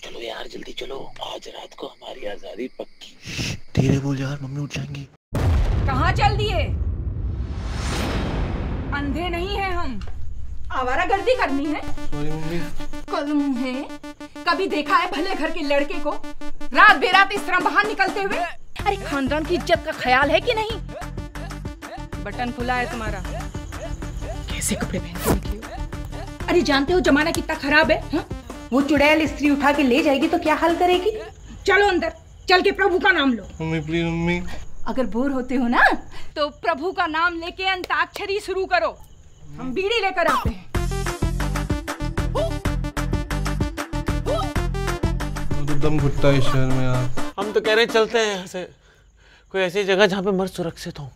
चलो यार जल्दी चलो, आज रात को हमारी आजादी पक्की। धीरे बोल यार, मम्मी उठ जाएंगी। कहाँ चल दिए? अंधे नहीं है हम, आवारागर्दी करनी है। Sorry mummy. कलम है, कभी देखा है भले घर के लड़के को रात बेरात इस तरह बाहर निकलते हुए? अरे खानदान की इज्जत का ख्याल है कि नहीं? बटन खुला है तुम्हारा, कैसे कपड़े पहन के निकले हो? अरे जानते हो जमाना कितना खराब है हा? वो चुड़ैल स्त्री उठा के ले जाएगी तो क्या हाल करेगी? चलो अंदर चल के प्रभु का नाम लो। Mummy please mummy. अगर बोर होते हो ना तो प्रभु का नाम लेके अंताक्षरी शुरू करो, हम बीड़ी लेकर आते हैं। तो दम घुटता है इस शहर में यार। हम तो कह रहे चलते हैं यहाँ से, कोई ऐसी जगह जहाँ पे मर्द सुरक्षित हो।